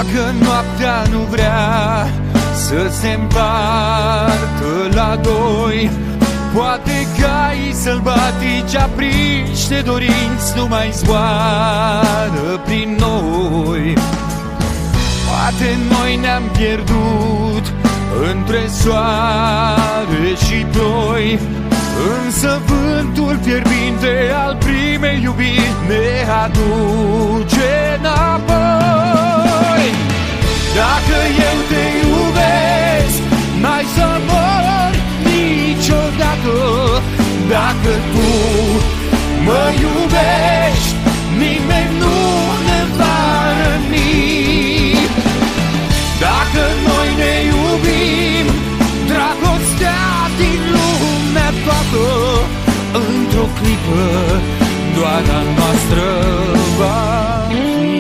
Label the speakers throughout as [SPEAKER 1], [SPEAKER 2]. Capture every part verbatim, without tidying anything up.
[SPEAKER 1] Dacă noaptea nu vrea să se împartă la doi, poate caii sălbatici aprinși de dorinți nu mai zboară prin noi. Poate noi ne-am pierdut între soare și ploi, însă vântul fierbinte al primei iubiri ne aduce înapoi. Dacă eu te iubesc, n-ai să mori niciodată. Dacă tu mă iubești, nimeni nu ne va răni. Dacă noi ne iubim, dragostea din lumea toată, într-o clipă doar a noastră va fi.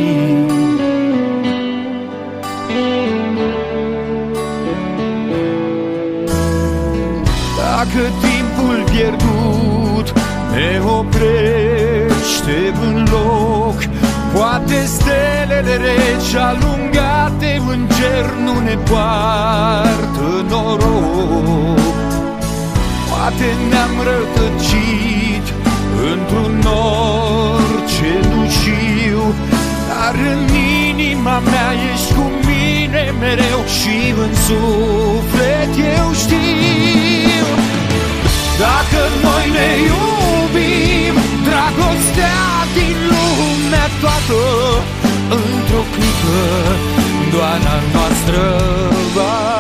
[SPEAKER 1] Dacă timpul pierdut ne oprește în loc, poate stelele reci alungate în cer nu ne poartă noroc. Poate ne-am rătăcit într-un nor cenușiu, dar în inima mea ești cu mine mereu și în suflet eu știu. Dacă noi ne iubim, dragostea din lumea toată, într-o clipă doar a noastră va